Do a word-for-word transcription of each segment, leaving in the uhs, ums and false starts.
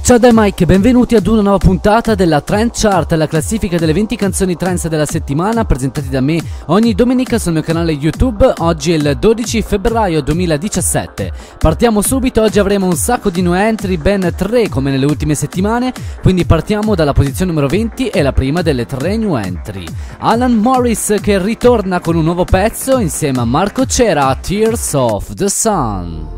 Ciao da Mike, benvenuti ad una nuova puntata della Trend Chart, la classifica delle venti canzoni trance della settimana, presentati da me ogni domenica sul mio canale YouTube. Oggi è il dodici febbraio duemiladiciassette. Partiamo subito, oggi avremo un sacco di new entry, ben tre come nelle ultime settimane, quindi partiamo dalla posizione numero venti e la prima delle tre new entry. Alan Morris che ritorna con un nuovo pezzo insieme a Marco Cera, Tears of the Sun.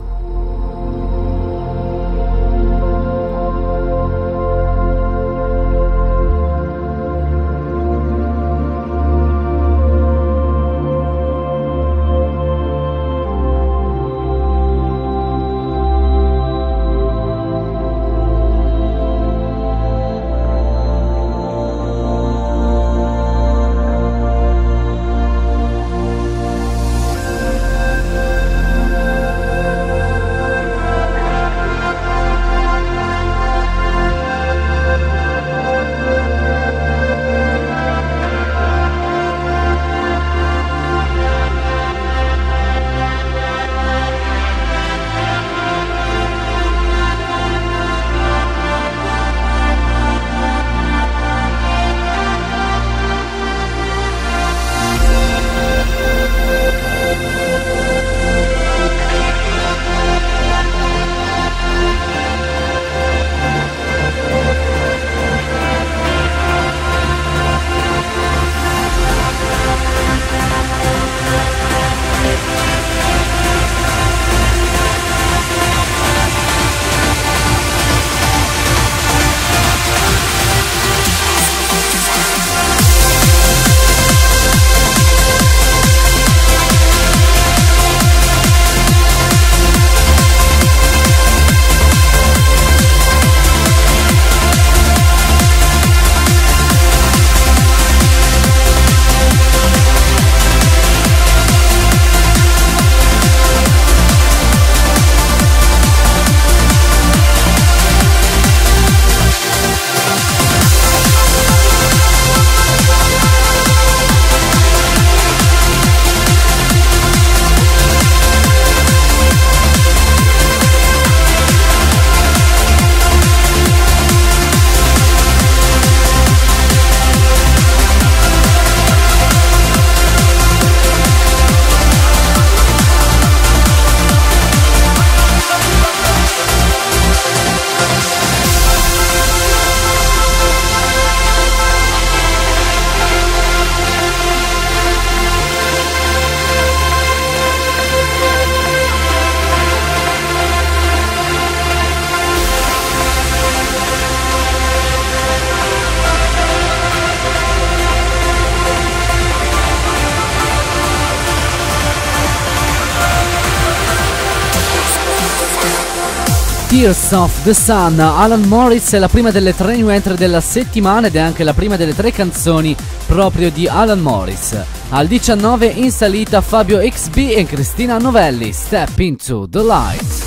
Tears of the Sun, Alan Morris è la prima delle tre new entry della settimana ed è anche la prima delle tre canzoni proprio di Alan Morris. Al diciannove in salita Fabio X B e Cristina Novelli, Step Into the Light.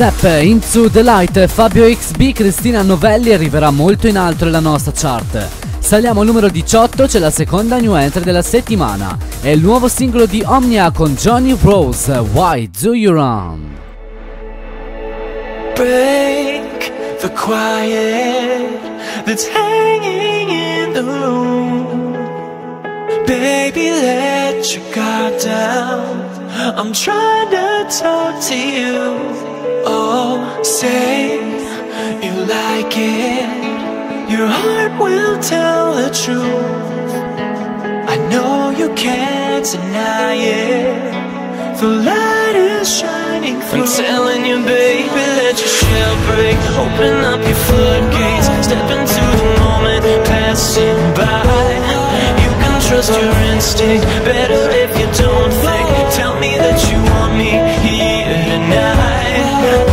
Step Into the Light, Fabio X B, Cristina Novelli arriverà molto in alto nella nostra chart. Saliamo al numero diciotto, c'è la seconda new entry della settimana. È il nuovo singolo di Omnia con Johnny Rose, Why Do You Run? Break the quiet that's hanging in the room. Baby, let your guard down. I'm trying to talk to you. Oh, say you like it. Your heart will tell the truth. I know you can't deny it. The light is shining through. I'm telling you, baby, let your shell break. Open up your floodgates. Step into the moment, passing by. You can trust your instinct. Better if you don't think. Tell me that you want me here tonight.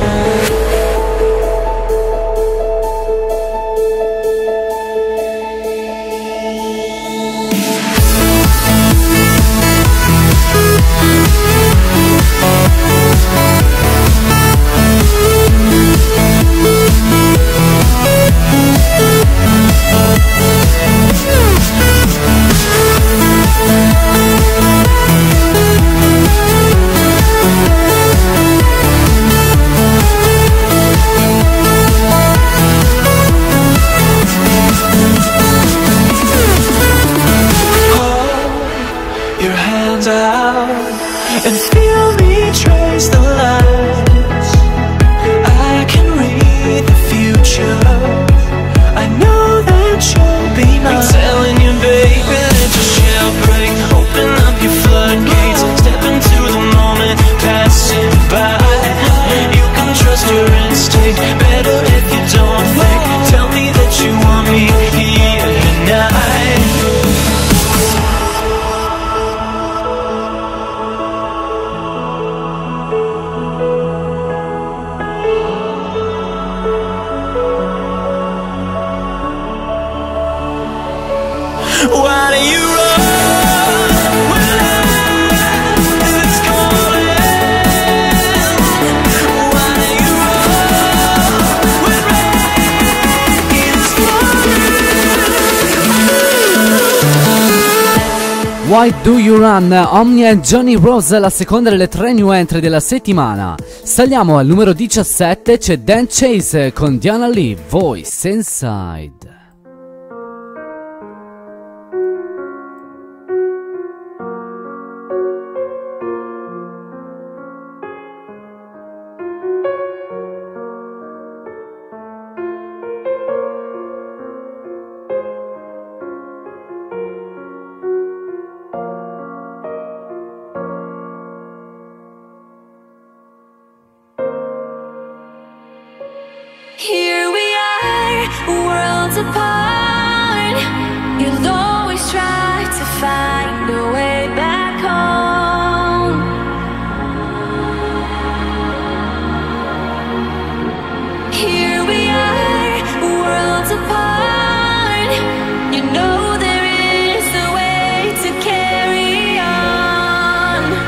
And feel me trace the lines. I can read the future. I know that you'll be mine. I'm telling you, baby, let your shell break. Open up your floodgates. Step into the moment, passing by. You can trust your instinct. Better if you don't think. Tell me that you want me here tonight. Why do you run when life is calling? Why do you run when rain is falling? Why Do You Run, Omnia e Johnny Rose, la seconda delle tre new entry della settimana. Saliamo al numero diciassette, c'è Dan Chase con Diana Lee, Voice Inside. Here we are, worlds apart. You'll always try to find a way back home. Here we are, worlds apart. You know there is a way to carry on.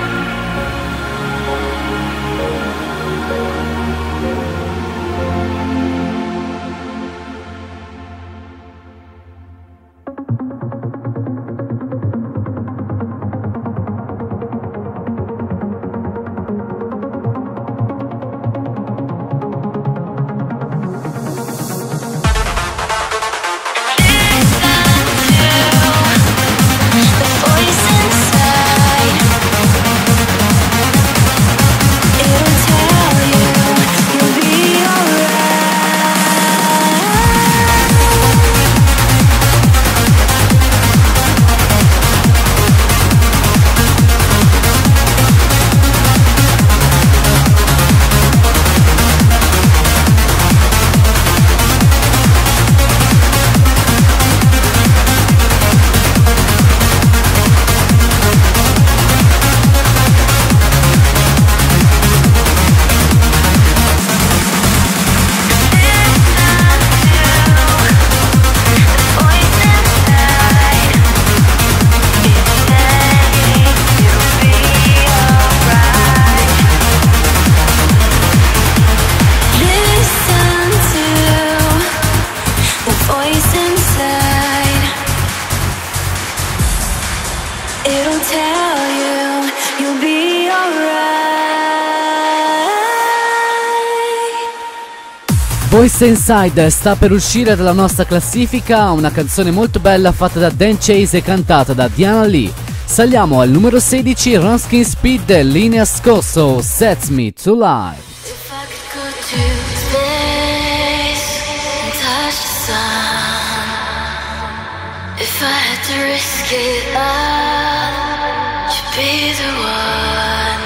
Voice Inside sta per uscire dalla nostra classifica, una canzone molto bella fatta da Dan Chase e cantata da Diana Lee. Saliamo al numero sedici, Runskin Speed, Linea Scosso, Sets Me to Life. If I could go to space and touch the sun, if I had to risk it all, you'd be the one.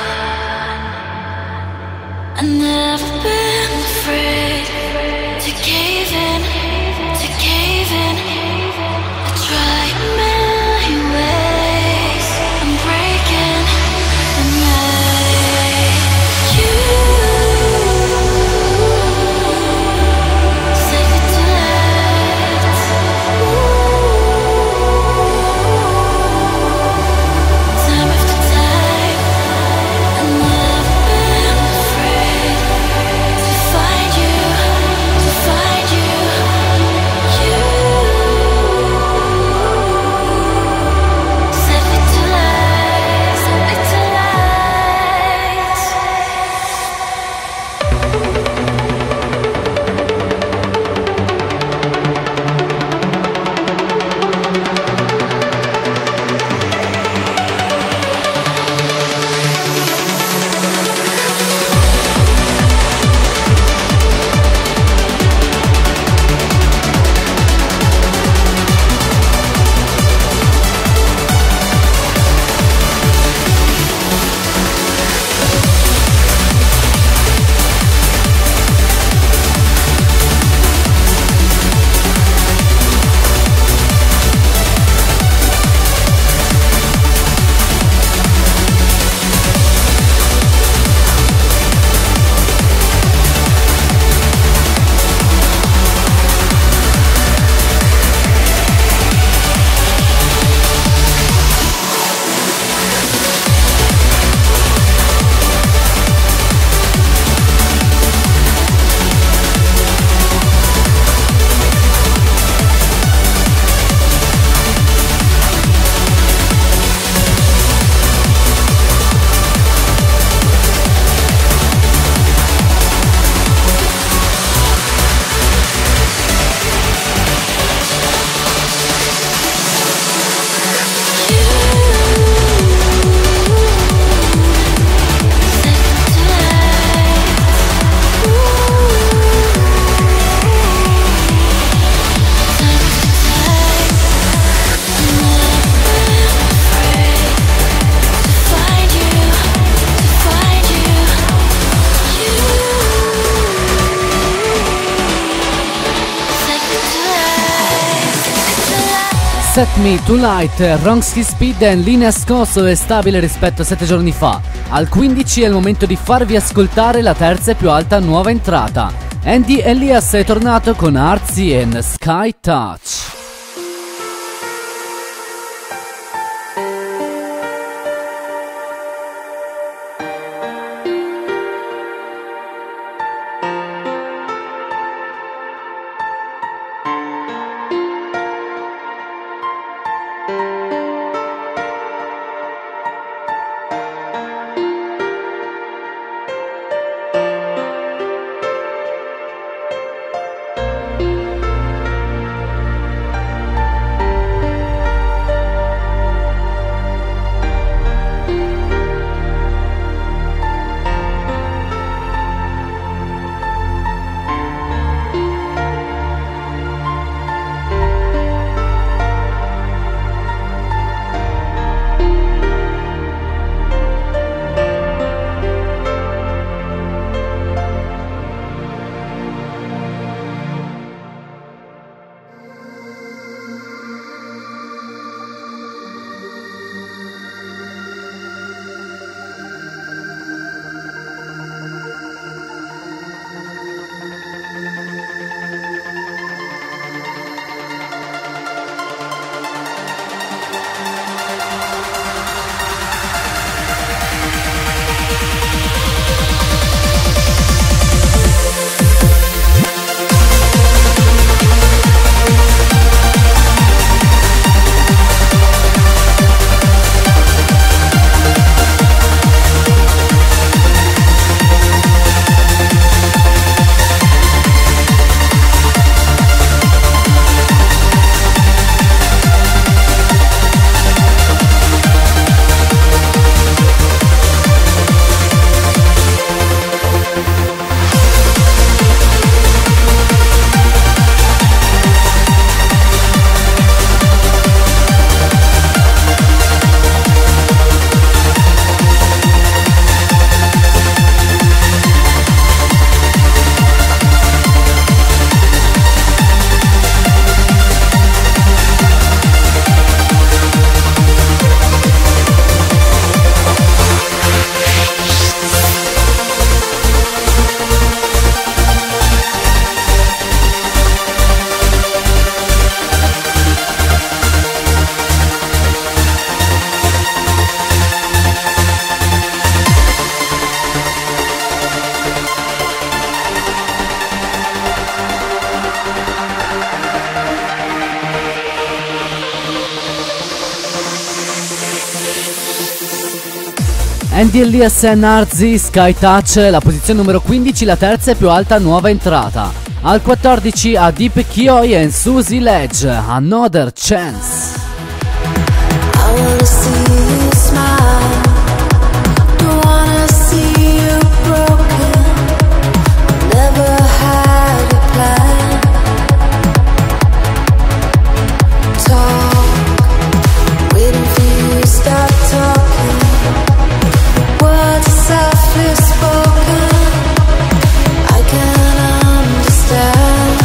I've never been afraid to cave in, to cave in. I try many ways, I'm breaking the night. You save it to light. Time after time, I've never been afraid to find you, to find you. You set me to light, set me to light. Set Me to Light, Runskin Speed e Linea Scosso è stabile rispetto a sette giorni fa. Al quindici è il momento di farvi ascoltare la terza e più alta nuova entrata. Andy Elias è tornato con Artsy e Sky Touch. Andy Elias e Narzi, Sky Touch, la posizione numero quindici, la terza e più alta nuova entrata. Al quattordici Adip Kioi e Susie Ledge, Another Chance. I wanna see you smile. Don't wanna see you broken. Never had a plan. Talk, waiting for you to stop talking. Words are softly spoken. I can understand.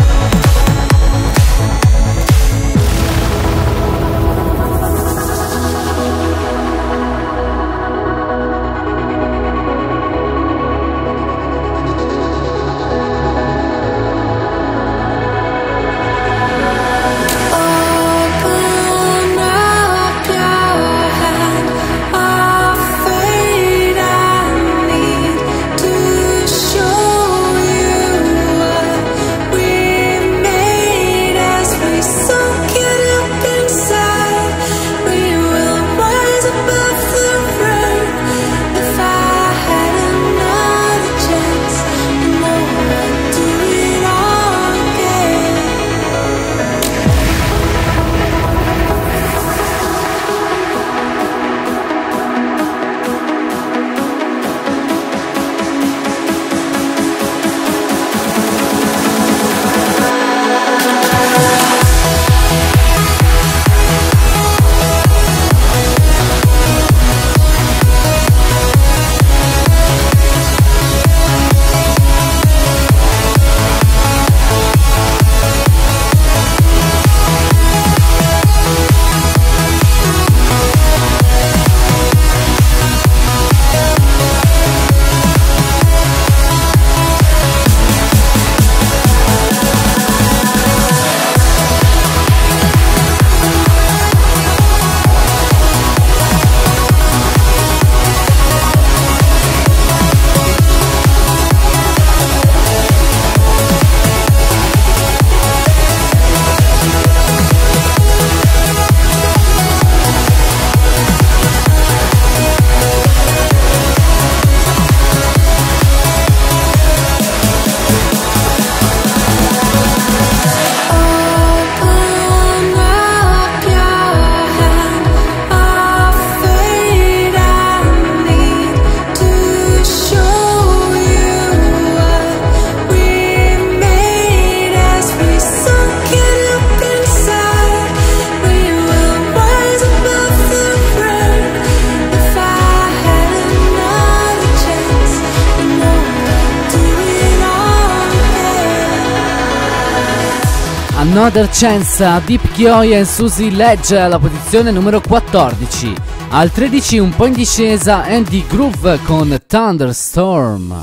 Another Chance, Deep Kioi e Susie Ledge alla posizione numero quattordici. Al tredici un po' in discesa Andy Groove con Thunderstorm.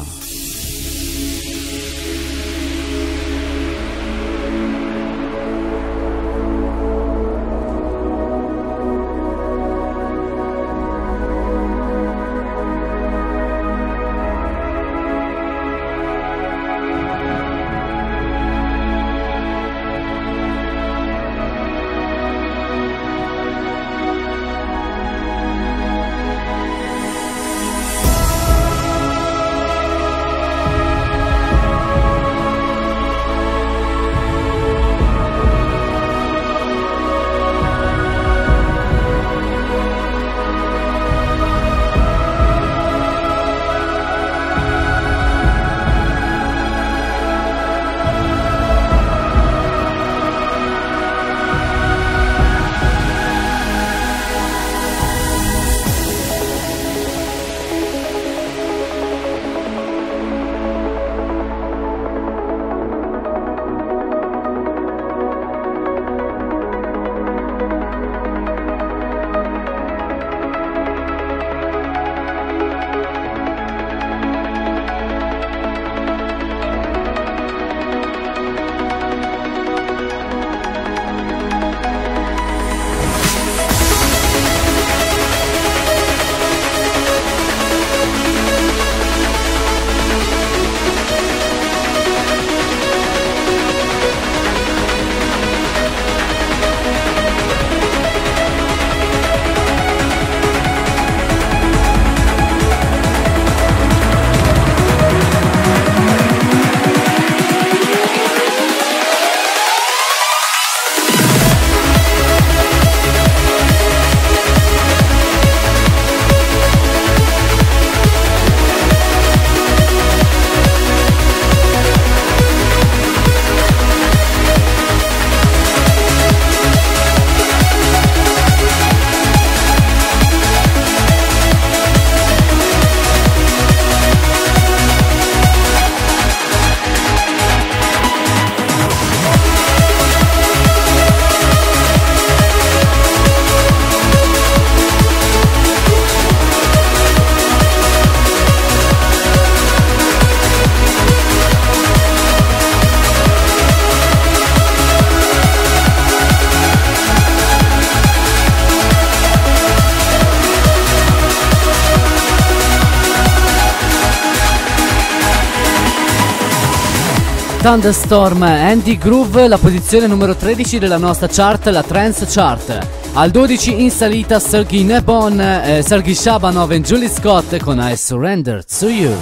Thunderstorm, Andy Groove, la posizione numero tredici della nostra chart, la Trance Chart. Al dodici in salita Sergei Nebon, eh, Sergei Shabanov e Julie Scott con I Surrender to You.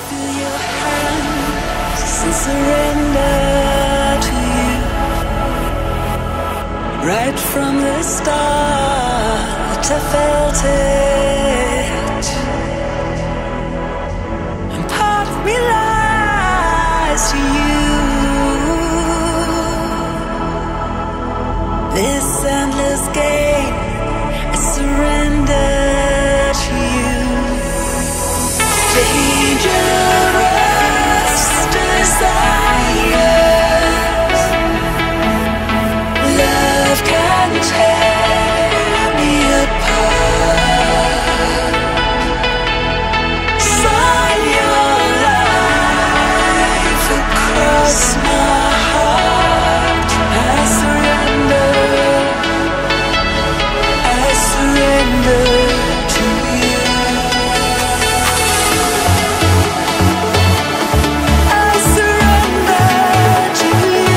Right from the start I felt it, and part of me lies to you. This endless game, I surrender to you. Dangerous desires, love can tear me apart. Sign your life across my heart. I surrender, I surrender to you. I surrender to you.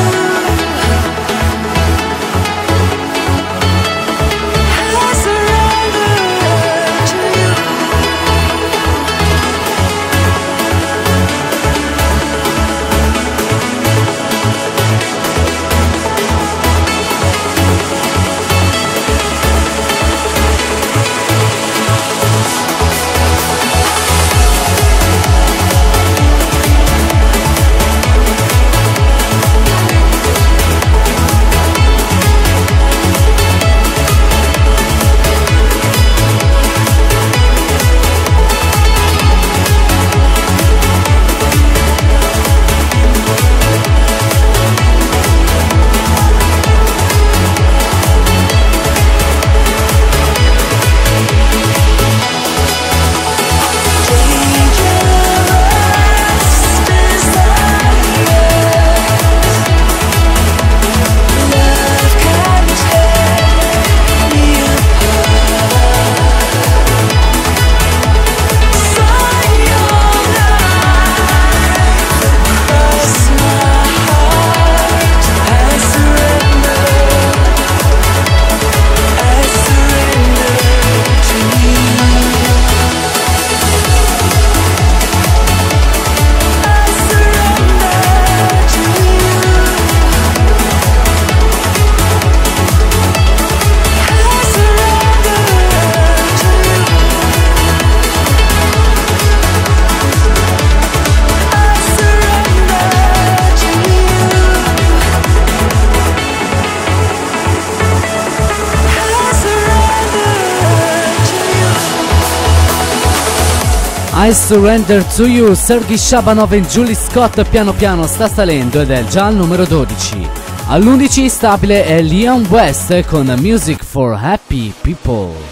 I surrender to you. I Surrender to You, Sergei Shabanov e Julie Scott piano piano sta salendo ed è già al numero dodici. All'undici stabile è Leon West con Music for Happy People.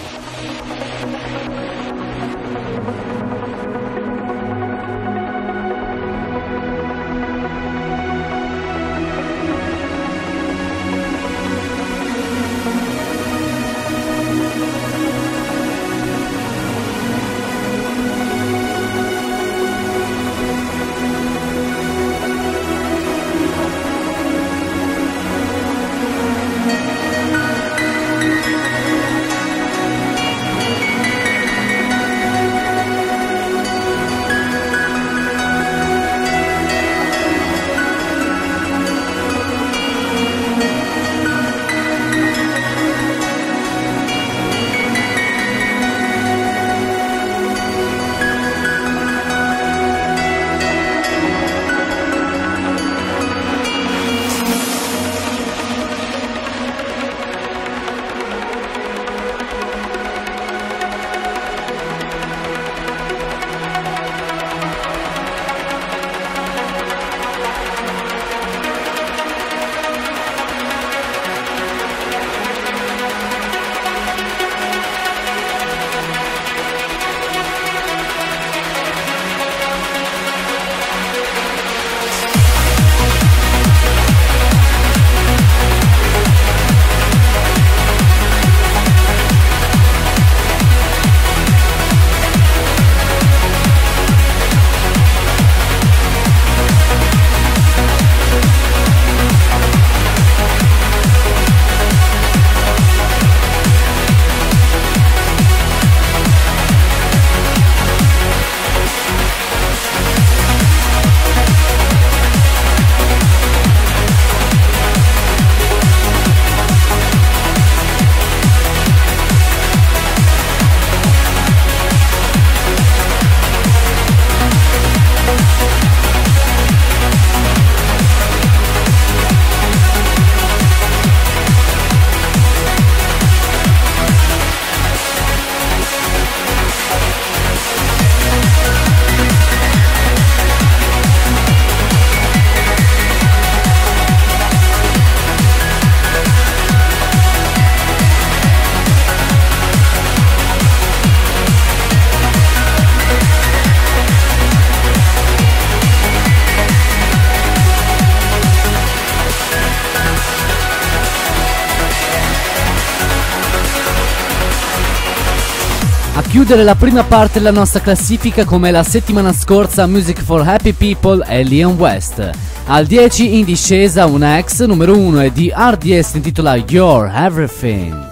chiudere la prima parte della nostra classifica, come la settimana scorsa, Music for Happy People e Leon West. Al dieci in discesa una ex numero uno e di R D S, intitola You're Everything.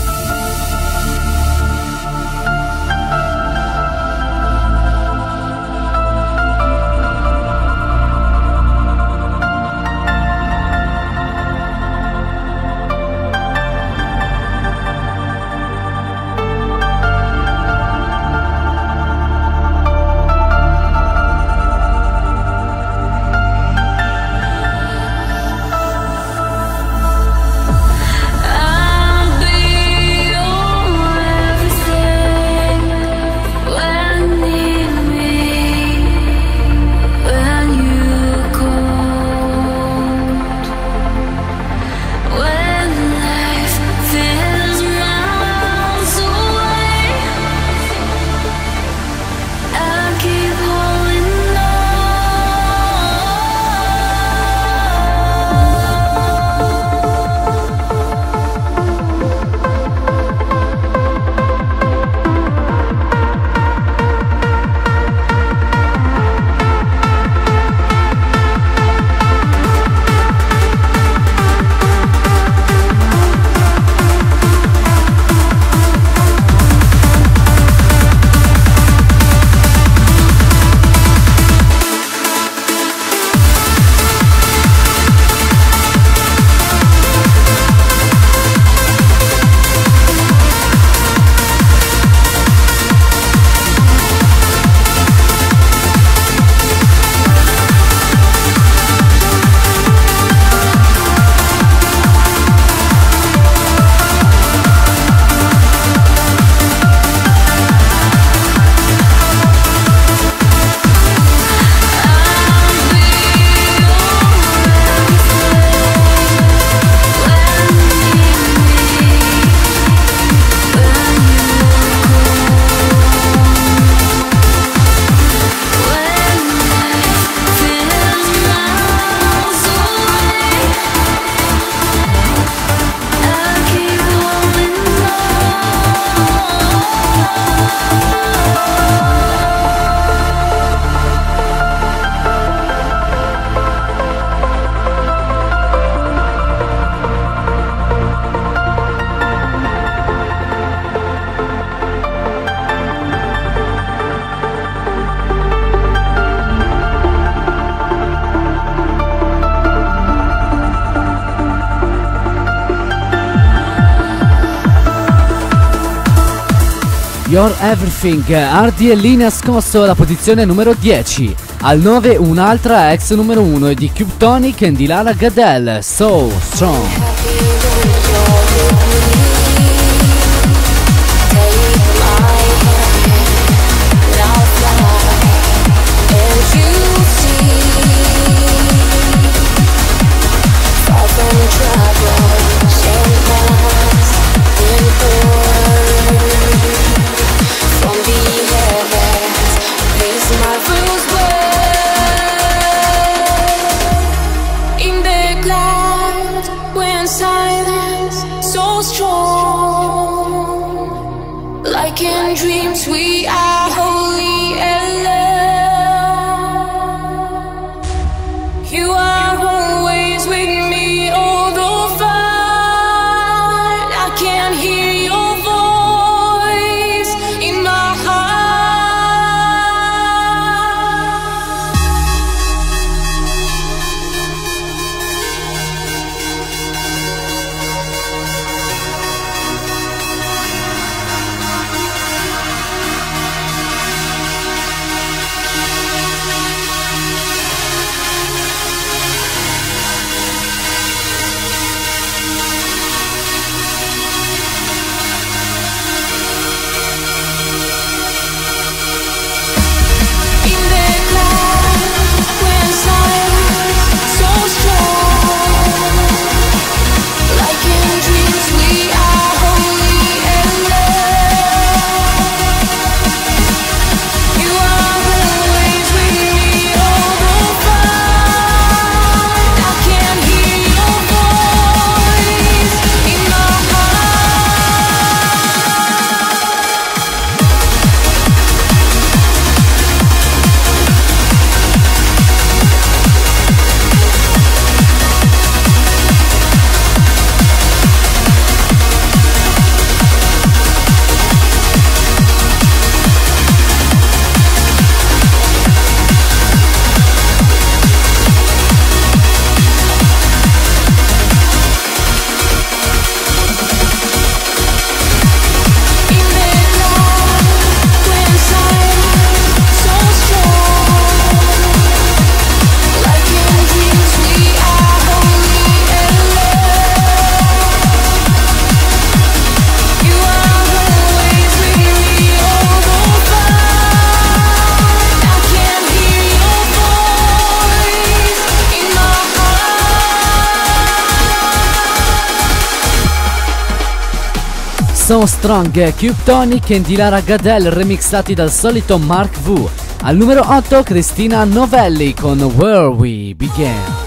You're Everything, Hardy e Lee nascosto alla posizione numero dieci. Al nove un'altra ex numero uno di Cube Tonic e di Lara Gadel, So Strong. Inside So Strong, Cube Tonic e Dilara Gadel remixati dal solito Mark V. Al numero otto Cristina Novelli con Where We Began.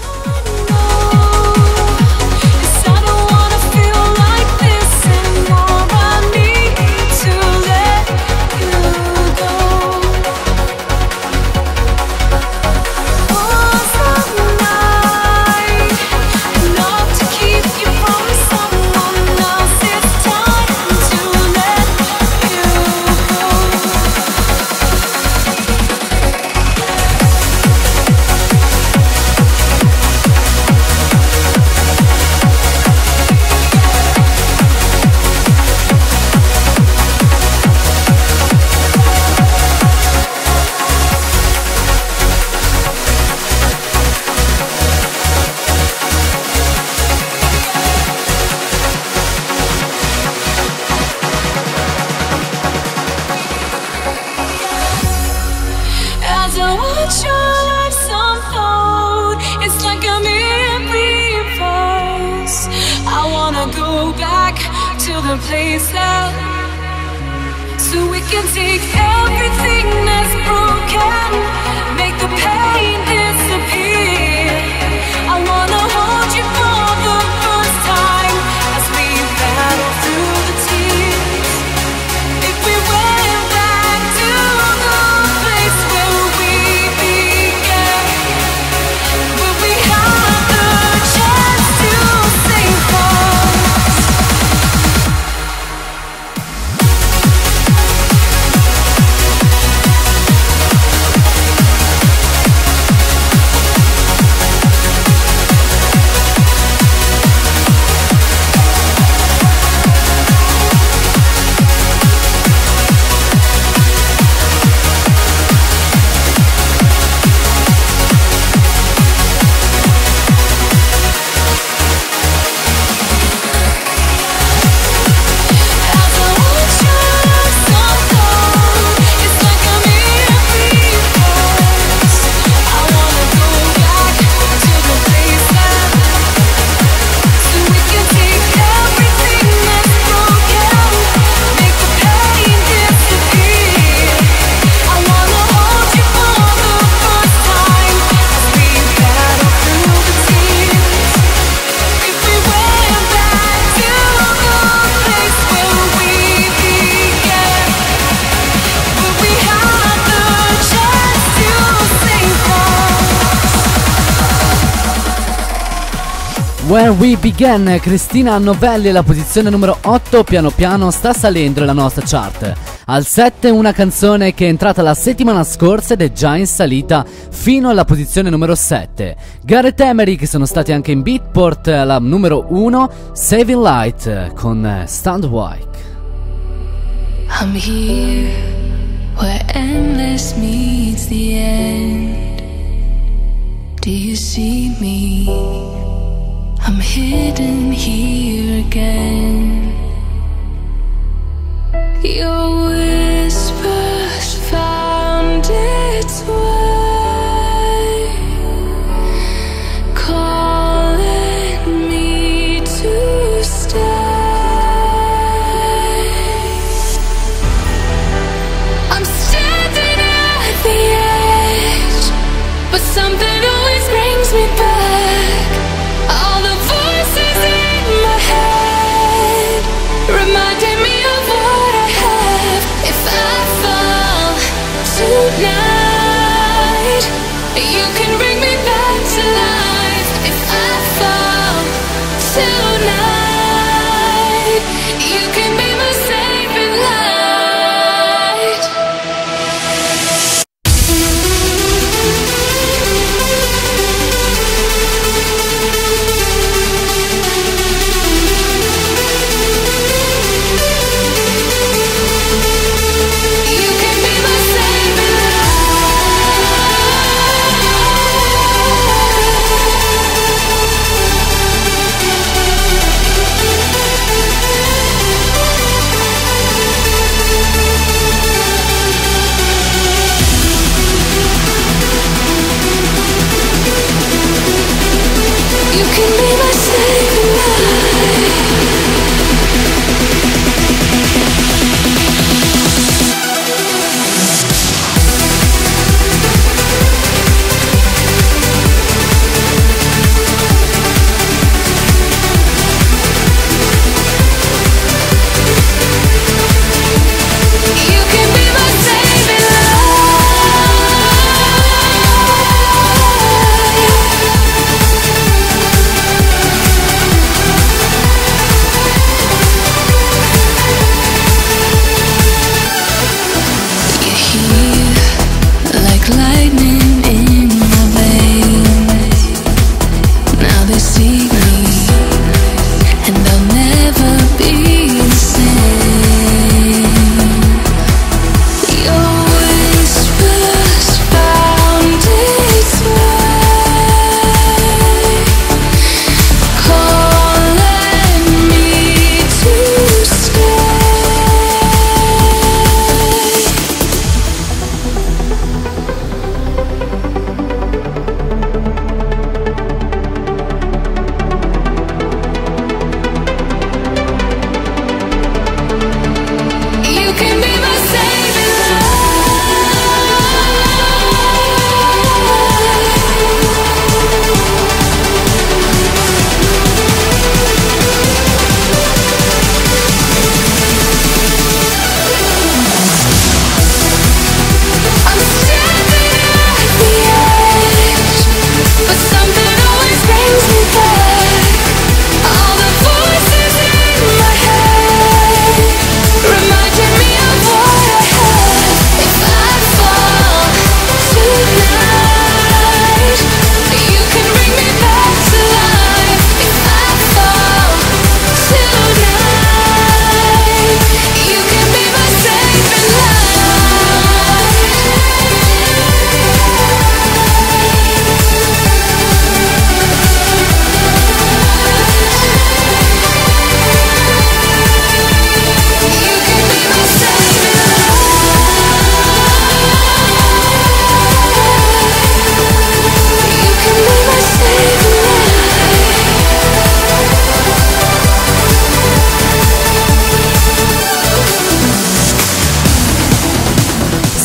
Where We Began, Cristina Novelli alla posizione numero otto, piano piano sta salendo nella nostra chart. Al sette una canzone che è entrata la settimana scorsa ed è già in salita fino alla posizione numero sette. Gareth Emery, che sono stati anche in Beatport, alla numero uno, Saving Light con Stand White. I'm here where endless meets the end. Do you see me? I'm hidden here again. Your whispers found its way, calling me to stay. I'm standing at the edge, but something always brings me back. Reminding me of what I have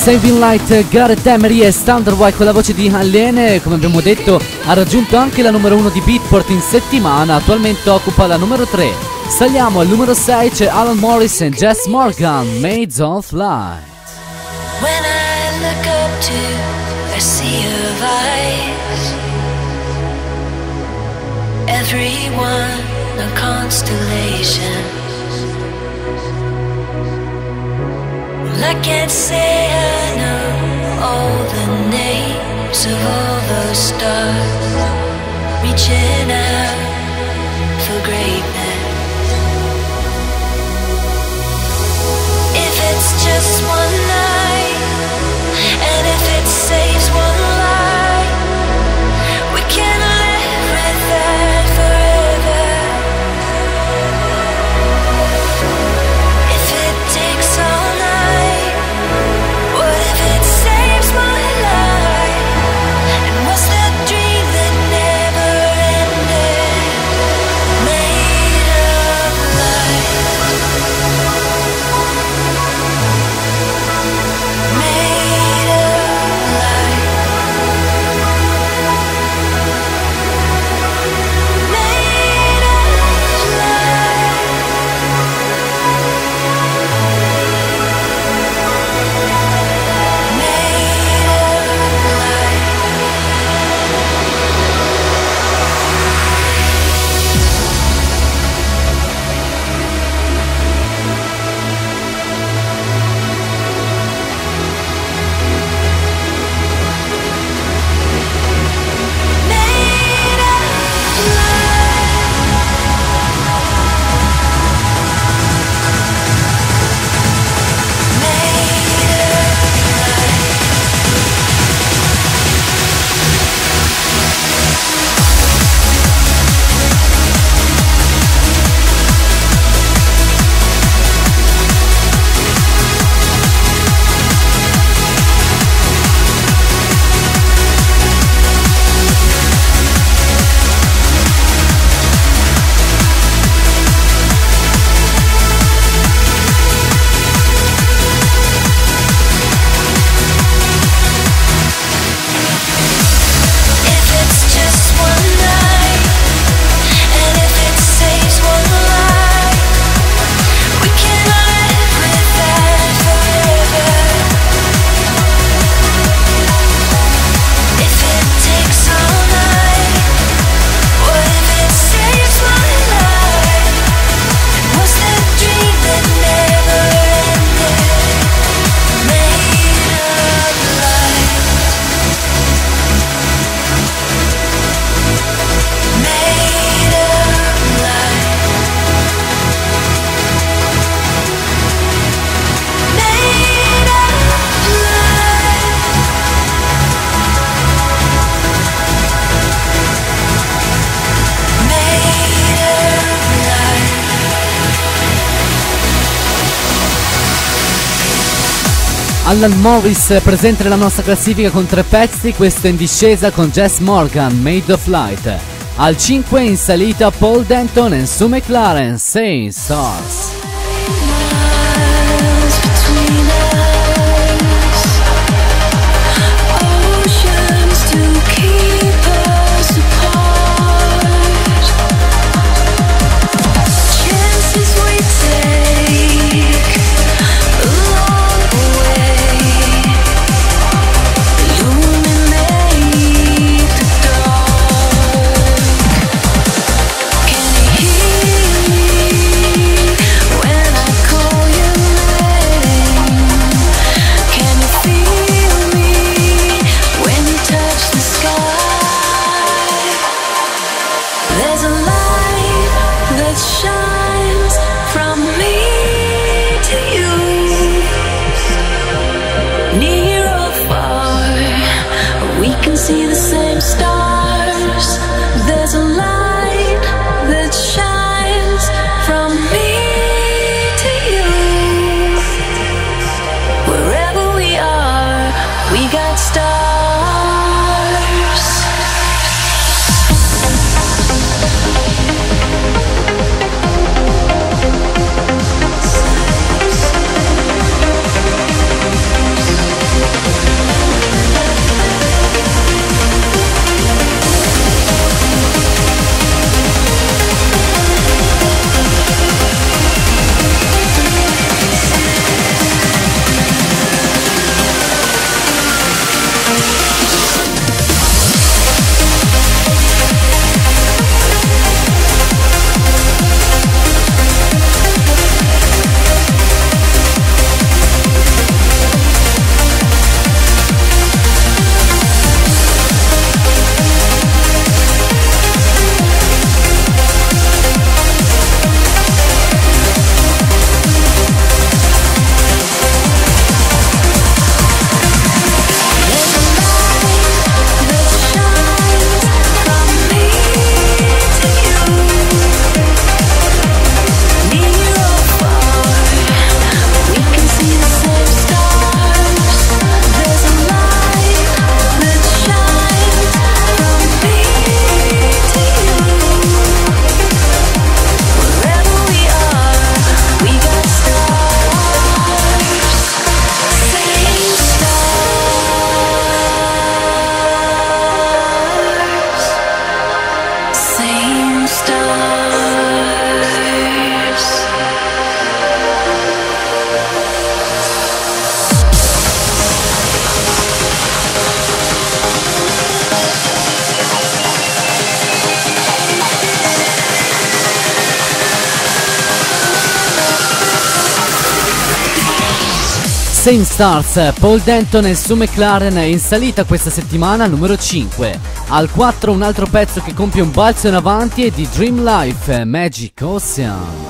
Saving Light, Gareth Emery e Thunderwhite con la voce di Allene, come abbiamo detto ha raggiunto anche la numero uno di Beatport in settimana, attualmente occupa la numero tre. Saliamo al numero sei, c'è Alan Morris e Jess Morgan, Maids of Light. When I look up to a sea of ice, everyone a constellation. Well, I can't say I know all the names of all those stars reaching out for greatness. If it's just one night, and if it saves one life, we can live with that forever. If it takes all night, what if it saves my life? And what's that dream that never ended? Made of light. Made of light. Made of light. Made of light. Made of If it's just one night, and if it saves one life, we can live with that forever. If it takes all night, what if it saves my life? What's that dream that never ended? Made of light. Made of light. Made of light. Made of light. Alan Morris presente nella nostra classifica con tre pezzi, questo in discesa con Jess Morgan, Made of Light. Al cinque in salita Paul Denton e Sue McLaren, Say Stars. Miles between us, oceans to keep us apart. Chances we take along the way illuminate the dark. Can you hear me when I call your name? Can you feel me when you touch the sky? There's a light that shines from me to you, near or far, we can see the same stars. There's a light that shines from me to you, wherever we are, we got stars. Same Stars, Paul Denton e il suo McLaren in salita questa settimana, numero cinque. Al quattro un altro pezzo che compie un balzo in avanti è di Dream Life, Magic Ocean.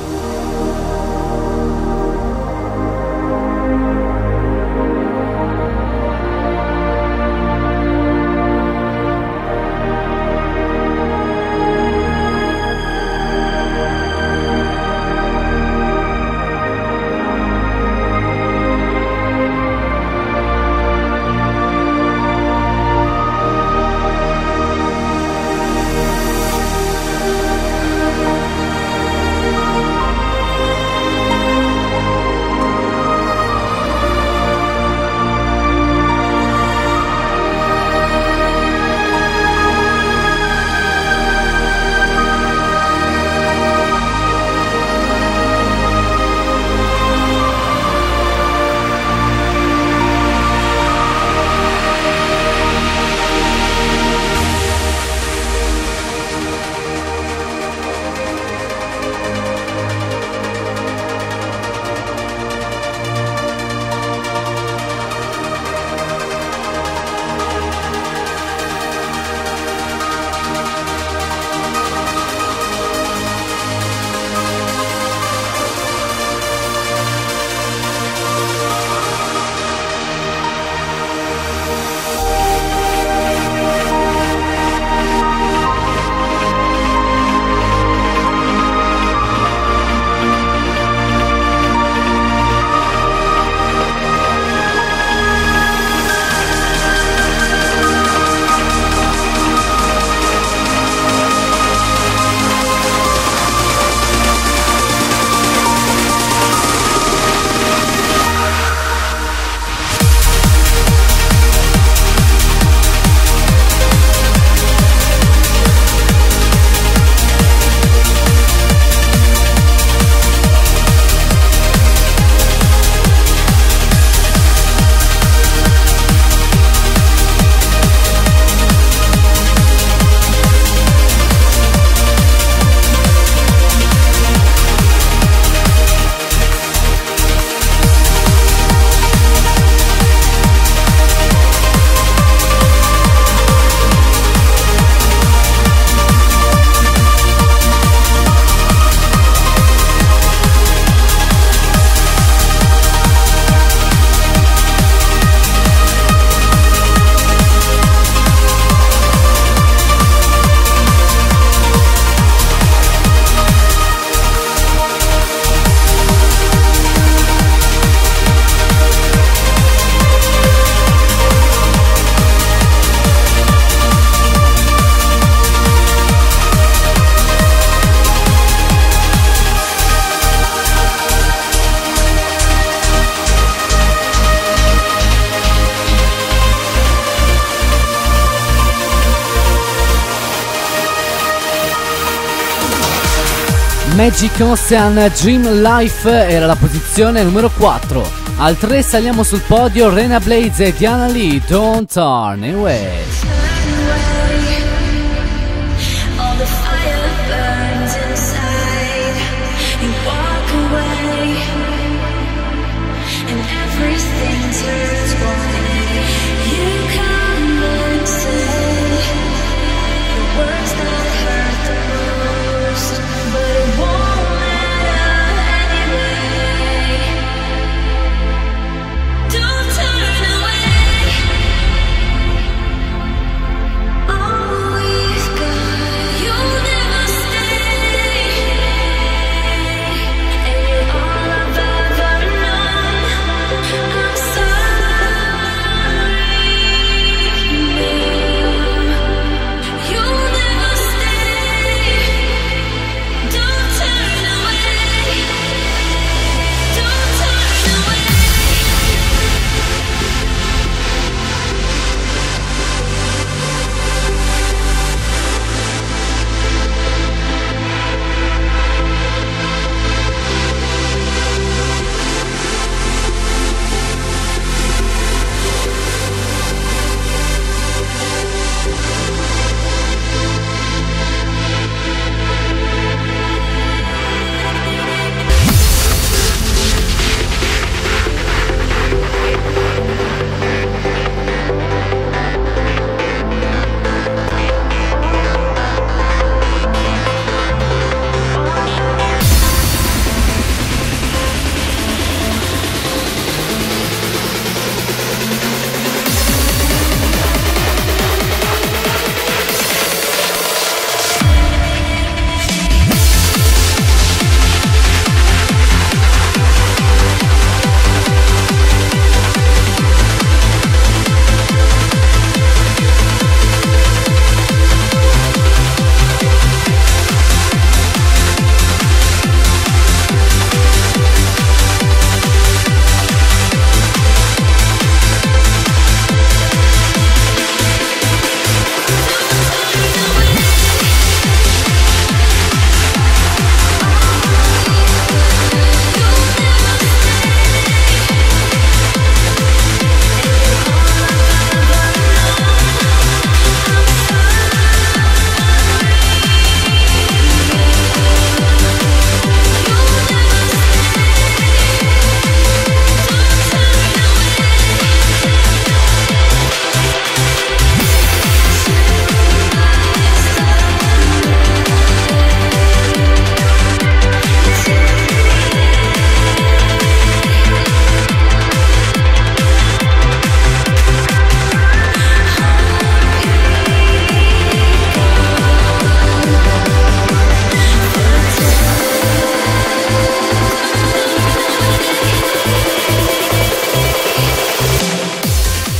Magic Ocean, Dream Life era la posizione numero quattro. Al tre saliamo sul podio Rena Blaze e Diana Lee, Don't Turn Away.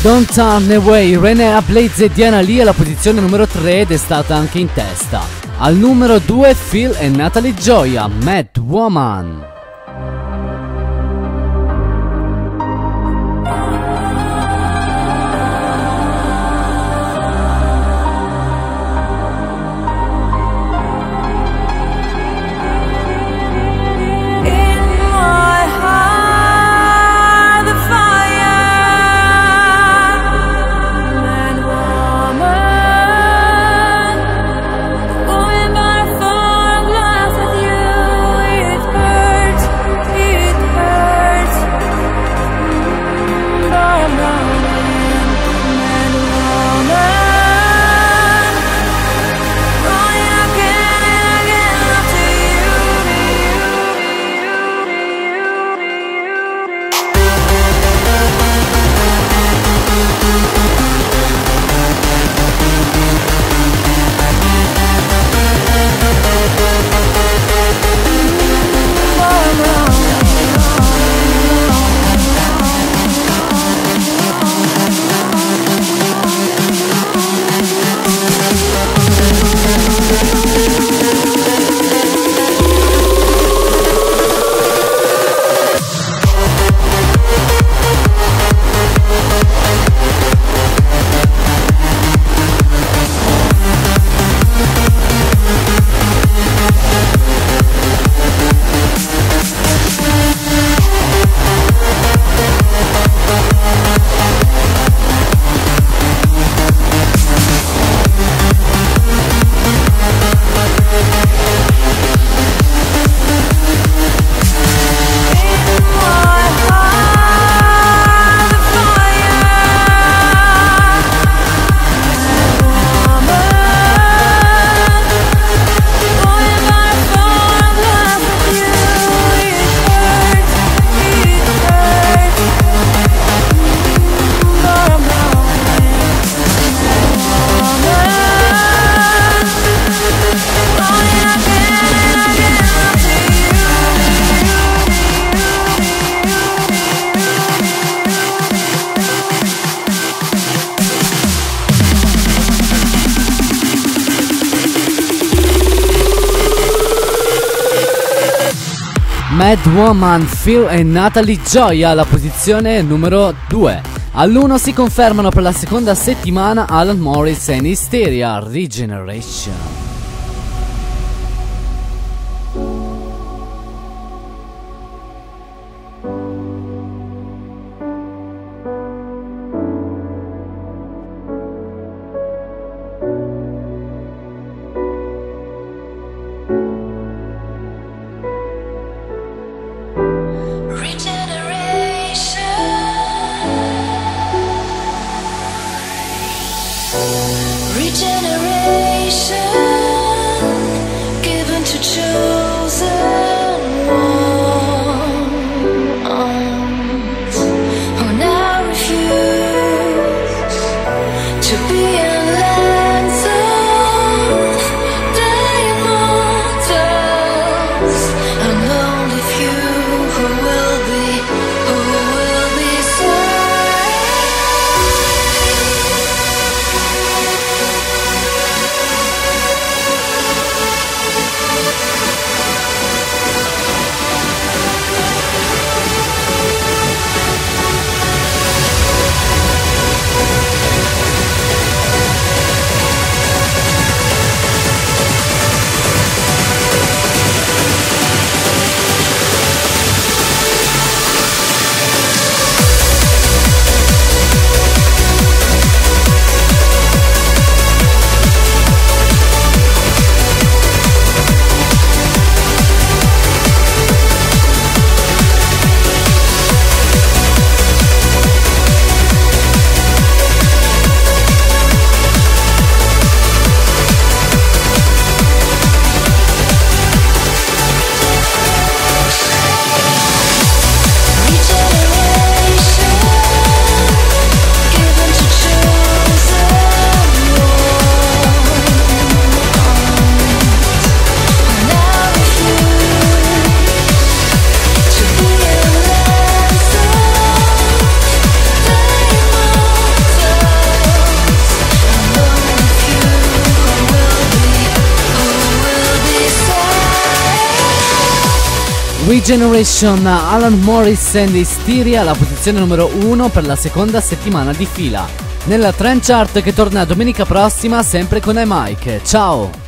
Don't Turn Away, Renee Blaze e Diana Lee alla posizione numero tre ed è stata anche in testa. Al numero due Phil e Natalie Gioia, Mad Woman. Mad Woman, Phil e Natalie Gioia alla posizione numero due. All'uno si confermano per la seconda settimana Alan Morris e Hysteria, Regeneration. Regeneration, Alan Morris and Hysteria, la posizione numero uno per la seconda settimana di fila. Nella Trend Chart che torna domenica prossima sempre con iMike. Ciao!